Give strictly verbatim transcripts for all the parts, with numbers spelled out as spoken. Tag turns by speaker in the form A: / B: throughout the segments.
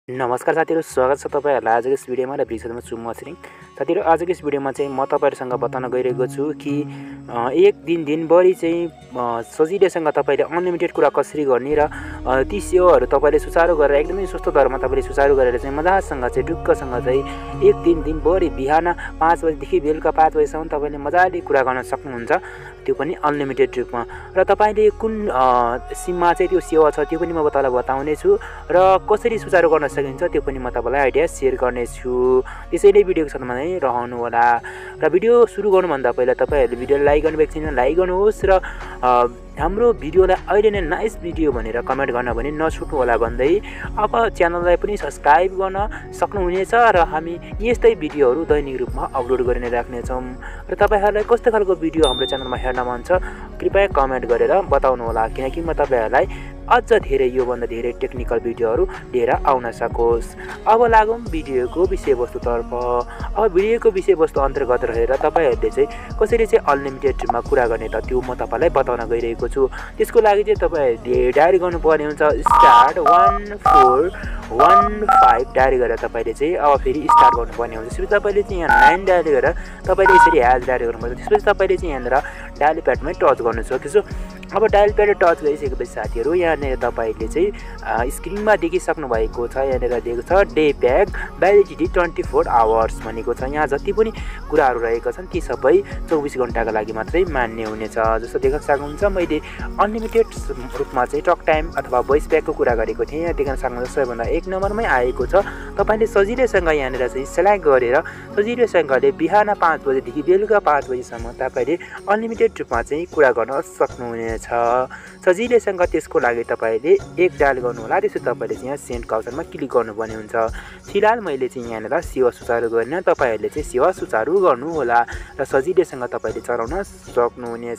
A: नमस्कार साथीहरु, स्वागत छ तपाईहरुलाई आजको यस भिडियोमा र विशेषमा छु म श्री। साथीहरु, आजको यस भिडियोमा चाहिँ म तपाईहरुसँग बताउन गइरहेको छु कि एक दिन दिनभरि चाहिँ सजिलैसँग तपाईले अनलिमिटेड कुरा कसरी गर्ने र ती सेवाहरु तपाईले सुचारु गरेर एकदमै सस्तो दरमा तपाईले सुचारु गरेर चाहिँ मजासँग चाहिँ ढुक्कसँग चाहिँ एक दिन दिनभरि बिहान पाँच बजे देखि बेलुका पाँच बजेसम्म तपाईले मजाले कुरा गर्न सक्नुहुन्छ, त्यो पनि अनलिमिटेड रूपमा। र तपाईले कुन सिममा चाहिँ त्यो सेवा छ त्यो पनि म तपाईलाई बताउने छु र कसरी सुचारु गर्न सकिन्छ त्यो पनि म तपाईलाई आइडिया शेयर गर्ने छु। त्यसैले भिडियोको साथमा नै रहनु होला र भिडियो सुरु गर्नुभन्दा पहिला तपाईहरुले भिडियो लाइक गर्नुभएको छैन लाइक गर्नुहोस् र हाम्रो भिडियोलाई अहिले नै नाइस भिडियो भनेर कमेन्ट गर्न पनि नछुट्नु होला भन्दै अब च्यानललाई पनि सब्स्क्राइब गर्न सक्नुहुनेछ र हामी यस्तै भिडियोहरू दैनिक रूपमा अपलोड गरिने राख्नेछौँ। र तपाईहरुलाई कस्तो खालको भिडियो हाम्रो च्यानलमा हेर्न मन छ कृपया कमेन्ट गरेर बताउनु होला, किनकि म तपाईहरुलाई अझ धेरै यो भन्दा धेरै टेक्निकल भिडियोहरू लिएर आउन सकोस्। अब लागौं भिडियोको विषयवस्तुतर्फ। अब भिडियोको विषयवस्तु अन्तर्गत रहेर तपाईहरुले चाहिँ कसरी चाहिँ अनलिमिटेडमा कुरा गर्ने त त्यो म तपाईलाई बताउन गइरहेको छु। त्यसको लागि चाहिँ तपाईहरुले डायल गर्नुपर्ने हुन्छ star one four one five dial गरेर तपाईले चाहिँ अब फेरि स्टार्ट गर्नुपर्ने हुन्छ। त्यसपछि तपाईले चाहिँ यहाँ नाइन डायल गरेर तपाईले यसरी ह्याज डायल गर्नुपर्छ। त्यसपछि तपाईले चाहिँ यहाँनिर डायल प्याडमै टच गर्न सक्नुहुन्छ। अब डायल प्याड टच गरिसकेपछि साथीहरु यहाँनिर तपाईले चाहिँ स्क्रिनमा देखिसक्नु भएको छ, यहाँनिर दिएको छ day pack validity twenty four hours भनेको छ। यहाँ जति पनि कुराहरू रहेका छन् ती सबै चौबिस घण्टाका लागि मात्रै मान्य हुनेछ। जस्तो देख्न सक्नुहुन्छ मैले अनलिमिटेड रूपमा चाहिँ टक टाइम अथवा भोइस प्याकको कुरा गरेको थिएँ। यहाँ देख्न सक्नुहुन्छ सबैभन्दा एक नम्बरमै आएको छ। तपाईले सजिलैसँग यहाँनिर चाहिँ सेलेक्ट गरेर सजिलैसँगले बिहान पाँच बजेदेखि बेलुका पाँच बजेसम्म तपाईले अनलिमिटेड रूपमा चाहिँ कुरा गर्न सक्नुहुनेछ सजिलैसँग। त्यसको लागि तपाईले एक डायल गर्नु होला, त्यसपछि तपाईले चाहिँ यहाँ सेन्ड का अप्सनमा क्लिक गर्नुपर्ने हुन्छ। फिलहाल मैले चाहिँ यहाँनिर सेवा सुचारु गर्न तपाईहरुले चाहिँ सेवा सुचारु गर्नु होला र सजिलैसँग तपाईले चलाउन सक्नुहुनेछ।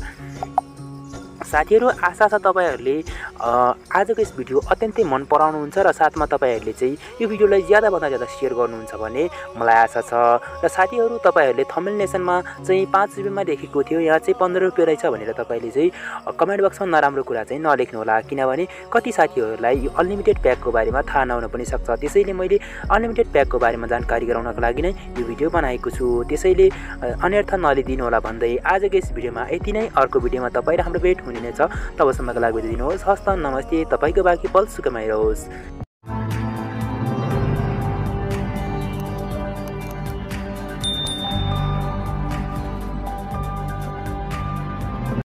A: साथीहरु, आशा छ तपाईहरुले आजको यस भिडियो अत्यन्तै मन पराउनुहुन्छ र साथमा तपाईहरुले चाहिँ यो भिडियोलाई ज्यादा भन्दा ज्यादा शेयर गर्नुहुन्छ भन्ने मलाई आशा छ। र साथीहरु, तपाईहरुले थम्बनेल नेसनमा चाहिँ पाँच रुपैयाँमा लेखेको थियो, यहाँ चाहिँ पन्ध्र रुपैयाँ रहेछ भनेर तपाईले चाहिँ कमेन्ट बक्समा नराम्रो कुरा चाहिँ नलेख्नु होला, किनभने कति साथीहरुलाई यो अनलिमिटेड प्याकको बारेमा थाहा नहुन पनि सक्छ। त्यसैले मैले अनलिमिटेड प्याकको बारेमा जानकारी गराउनको लागि नै यो भिडियो बनाएको छु। त्यसैले अन्यथा नलिदिनु होला भन्दै आजको यस भिडियोमा यति नै। अर्को भिडियोमा तपाई र हाम्रो भेट हुने नै छ। तबसम्मको लागि दिनुहोस्। हस्त नमस्ते। तपाईको बाँकी पल सुखमय रहोस्।